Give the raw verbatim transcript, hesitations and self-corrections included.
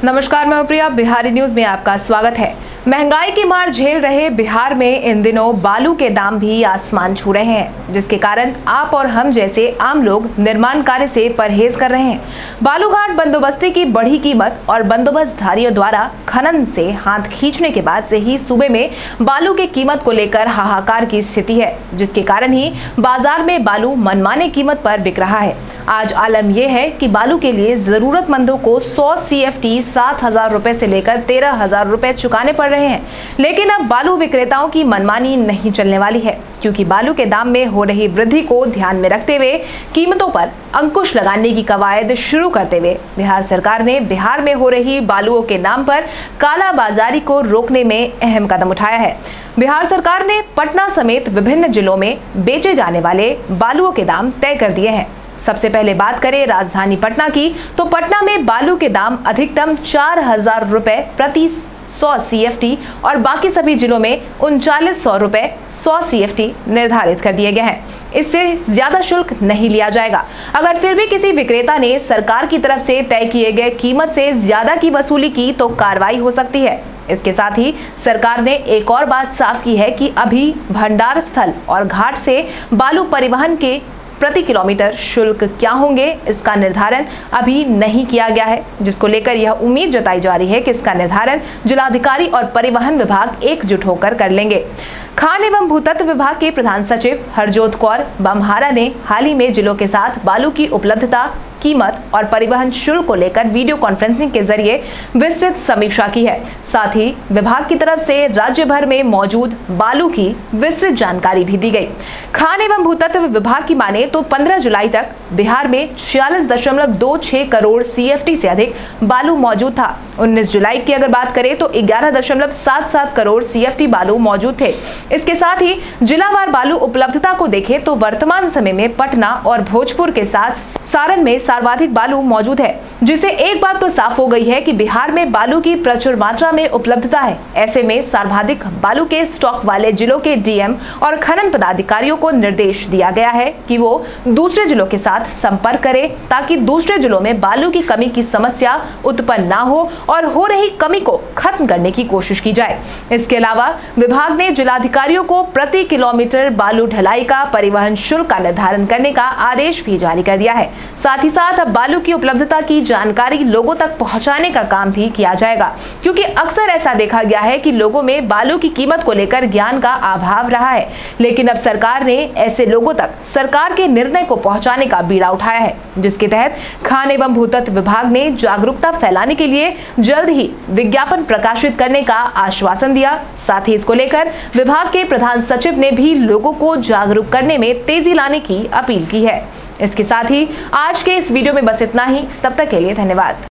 नमस्कार, मैं प्रिया। बिहारी न्यूज में आपका स्वागत है। महंगाई की मार झेल रहे बिहार में इन दिनों बालू के दाम भी आसमान छू रहे हैं, जिसके कारण आप और हम जैसे आम लोग निर्माण कार्य से परहेज कर रहे हैं। बालूघाट बंदोबस्ती की बढ़ी कीमत और बंदोबस्तधारियों द्वारा खनन से हाथ खींचने के बाद से ही सूबे में बालू की कीमत को लेकर हाहाकार की स्थिति है, जिसके कारण ही बाजार में बालू मनमाने कीमत पर बिक रहा है। आज आलम यह है कि बालू के लिए जरूरतमंदों को सौ सी एफ टी सात हजार रुपए से लेकर तेरह हजार रुपए चुकाने पड़ रहे हैं। लेकिन अब बालू विक्रेताओं की मनमानी नहीं चलने वाली है, क्योंकि बालू के दाम में हो रही वृद्धि को ध्यान में रखते हुए कीमतों पर अंकुश लगाने की कवायद शुरू करते हुए बिहार सरकार ने बिहार में हो रही बालुओं के नाम पर कालाबाजारी को रोकने में अहम कदम उठाया है। बिहार सरकार ने पटना समेत विभिन्न जिलों में बेचे जाने वाले बालुओं के दाम तय कर दिए हैं। सबसे पहले बात करें राजधानी पटना की, तो पटना में बालू के दाम अधिकतम चार हजार रुपए प्रति सौ सी एफ टी और बाकी सभी जिलों में उनचालीस सौ रुपए सौ सी एफ टी निर्धारित कर दिए गए हैं। इससे ज्यादा शुल्क नहीं लिया जाएगा। अगर फिर भी किसी विक्रेता ने सरकार की तरफ से तय किए गए कीमत से ज्यादा की वसूली की तो कार्रवाई हो सकती है। इसके साथ ही सरकार ने एक और बात साफ की है कि अभी भंडार स्थल और घाट से बालू परिवहन के प्रति किलोमीटर शुल्क क्या होंगे, इसका निर्धारण अभी नहीं किया गया है, जिसको लेकर यह उम्मीद जताई जा रही है कि इसका निर्धारण जिलाधिकारी और परिवहन विभाग एकजुट होकर कर लेंगे। खान एवं भूतत्व विभाग के प्रधान सचिव हरजोत कौर बमहारा ने हाल ही में जिलों के साथ बालू की उपलब्धता, कीमत और परिवहन शुल्क को लेकर वीडियो कॉन्फ्रेंसिंग के जरिए विस्तृत समीक्षा की है। साथ ही विभाग की तरफ से राज्य भर में मौजूद बालू की विस्तृत जानकारी भी दी गई। खान एवं भूतत्व विभाग की माने तो पंद्रह जुलाई तक बिहार में छियालीस दशमलव दो छह करोड़ सी एफ टी से अधिक बालू मौजूद था। उन्नीस जुलाई की अगर बात करें तो ग्यारह दशमलव सात सात करोड़ सी एफ टी बालू मौजूद थे। इसके साथ ही जिलावार बालू उपलब्धता को देखें तो वर्तमान समय में पटना और भोजपुर के साथ सारण में सर्वाधिक बालू मौजूद है, जिससे एक बात तो साफ हो गई है कि बिहार में बालू की प्रचुर मात्रा में उपलब्धता है। ऐसे में सर्वाधिक बालू के स्टॉक वाले जिलों के डी एम और खनन पदाधिकारियों को निर्देश दिया गया है कि वो दूसरे जिलों के साथ संपर्क करें, ताकि दूसरे जिलों में बालू की कमी की समस्या उत्पन्न ना हो और हो रही कमी को खत्म करने की कोशिश की जाए। इसके अलावा विभाग ने जिलाधिकारियों को प्रति किलोमीटर बालू ढलाई का परिवहन शुल्क का निर्धारण करने का आदेश भी जारी कर दिया है। साथ ही साथ अब बालू की उपलब्धता की जानकारी लोगों तक पहुंचाने का काम भी किया जाएगा, क्योंकि अक्सर ऐसा देखा गया है कि लोगों में बालू की कीमत को लेकर ज्ञान का अभाव रहा है। लेकिन अब सरकार ने ऐसे लोगों तक सरकार के निर्णय को पहुंचाने का बीड़ा उठाया है, जिसके तहत खान एवं भूतत्व विभाग ने जागरूकता फैलाने के लिए जल्द ही विज्ञापन प्रकाशित करने का आश्वासन दिया। साथ ही इसको लेकर विभाग के प्रधान सचिव ने भी लोगों को जागरूक करने में तेजी लाने की अपील की है। इसके साथ ही आज के इस वीडियो में बस इतना ही। तब तक के लिए धन्यवाद।